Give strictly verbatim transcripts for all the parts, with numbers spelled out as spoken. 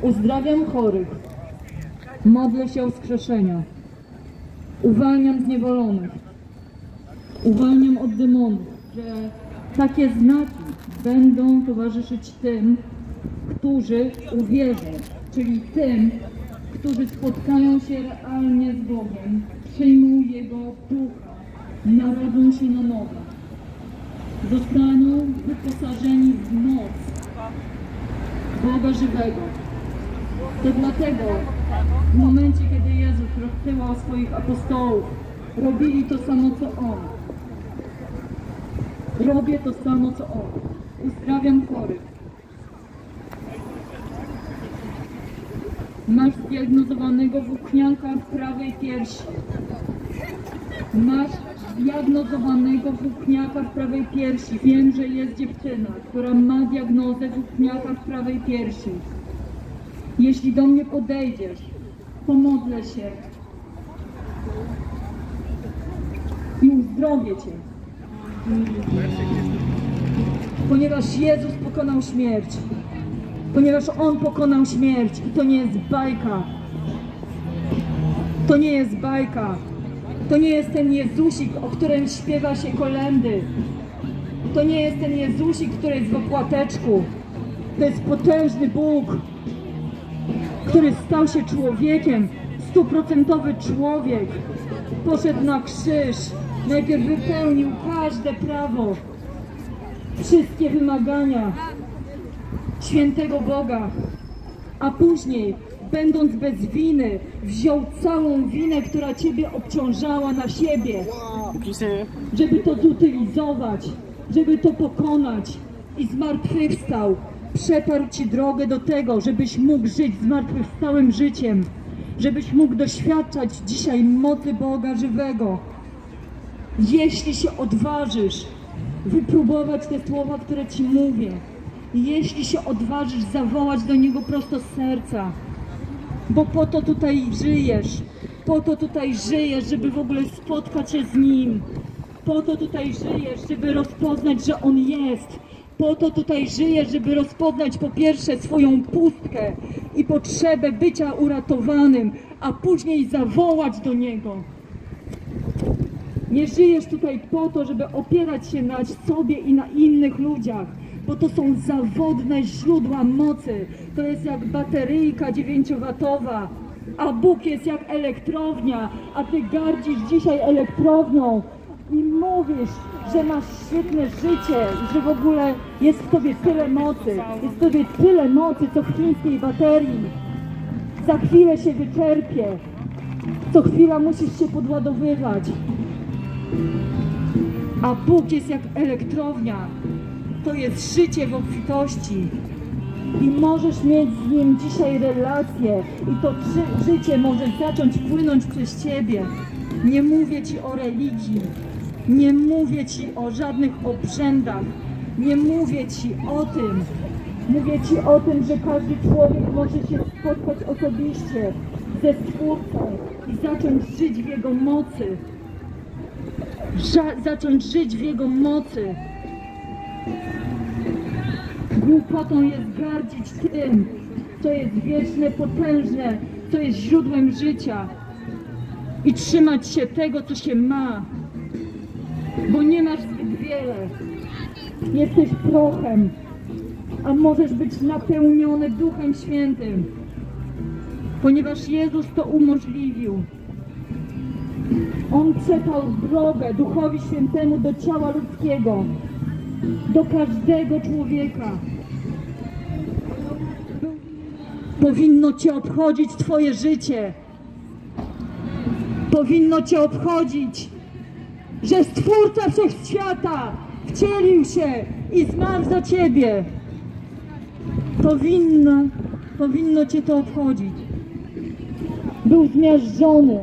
Uzdrawiam chorych, modlę się o wskrzeszenia, uwalniam zniewolonych, uwalniam od demonów, że takie znaki będą towarzyszyć tym, którzy uwierzą, czyli tym, którzy spotkają się realnie z Bogiem, przyjmą Jego ducha, narodzą się na nowo, zostaną wyposażeni w moc Boga żywego. To dlatego w momencie, kiedy Jezus rozsyłał swoich apostołów, robili to samo co On. Robię to samo co On. Uzdrawiam chorych. Masz zdiagnozowanego włókniaka w prawej piersi. Masz zdiagnozowanego włókniaka w prawej piersi. Wiem, że jest dziewczyna, która ma diagnozę włókniaka w prawej piersi. Jeśli do mnie podejdziesz, pomodlę się i uzdrowię Cię. Ponieważ Jezus pokonał śmierć. Ponieważ On pokonał śmierć i to nie jest bajka. To nie jest bajka. To nie jest ten Jezusik, o którym śpiewa się kolędy. To nie jest ten Jezusik, który jest w opłateczku. To jest potężny Bóg, który stał się człowiekiem, stuprocentowy człowiek. Poszedł na krzyż, najpierw wypełnił każde prawo, wszystkie wymagania świętego Boga, a później, będąc bez winy, wziął całą winę, która Ciebie obciążała, na siebie, żeby to zutylizować, żeby to pokonać, i zmartwychwstał. Przetarł Ci drogę do tego, żebyś mógł żyć zmartwychwstałym życiem, żebyś mógł doświadczać dzisiaj mocy Boga żywego. Jeśli się odważysz wypróbować te słowa, które Ci mówię, jeśli się odważysz zawołać do Niego prosto z serca, bo po to tutaj żyjesz, po to tutaj żyjesz, żeby w ogóle spotkać się z Nim, po to tutaj żyjesz, żeby rozpoznać, że On jest, po to tutaj żyjesz, żeby rozpoznać po pierwsze swoją pustkę i potrzebę bycia uratowanym, a później zawołać do Niego. Nie żyjesz tutaj po to, żeby opierać się na sobie i na innych ludziach, bo to są zawodne źródła mocy. To jest jak bateryjka dziewięciowatowa, a Bóg jest jak elektrownia, a Ty gardzisz dzisiaj elektrownią i mówisz, że masz świetne życie, że w ogóle jest w Tobie tyle mocy, jest w Tobie tyle mocy, co w chińskiej baterii. Za chwilę się wyczerpie, co chwila musisz się podładowywać. A Bóg jest jak elektrownia. To jest życie w obfitości. I możesz mieć z Nim dzisiaj relację. I to ży życie może zacząć płynąć przez Ciebie. Nie mówię Ci o religii. Nie mówię Ci o żadnych obrzędach. Nie mówię Ci o tym. Mówię Ci o tym, że każdy człowiek może się spotkać osobiście ze Stwórcą i zacząć żyć w Jego mocy. Ża zacząć żyć w Jego mocy. Głupotą jest gardzić tym, co jest wieczne, potężne, co jest źródłem życia, i trzymać się tego, co się ma, bo nie masz zbyt wiele. Jesteś prochem, a możesz być napełniony Duchem Świętym, ponieważ Jezus to umożliwił. On przetarł drogę Duchowi Świętemu do ciała ludzkiego, do każdego człowieka. Powinno Cię obchodzić Twoje życie. Powinno Cię obchodzić, że Stwórca Wszechświata wcielił się i zmarł za Ciebie. Powinno, powinno Cię to obchodzić. Był zmiażdżony.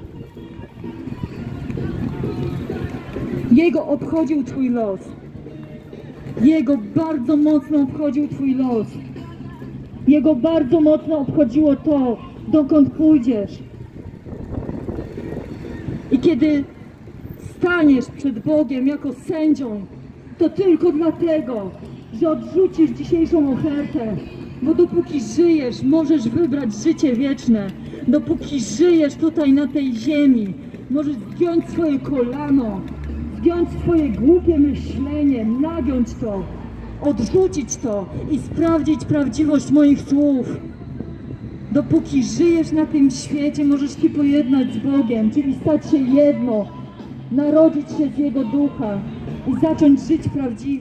Jego obchodził Twój los. Jego bardzo mocno obchodził Twój los. Jego bardzo mocno obchodziło to, dokąd pójdziesz. I kiedy staniesz przed Bogiem jako sędzią, to tylko dlatego, że odrzucisz dzisiejszą ofertę. Bo dopóki żyjesz, możesz wybrać życie wieczne. Dopóki żyjesz tutaj na tej ziemi, możesz zgiąć swoje kolano, zgiąć swoje głupie myślenie, nagiąć to, odrzucić to i sprawdzić prawdziwość moich słów. Dopóki żyjesz na tym świecie, możesz się pojednać z Bogiem, czyli stać się jedno, narodzić się z Jego ducha i zacząć żyć prawdziwie.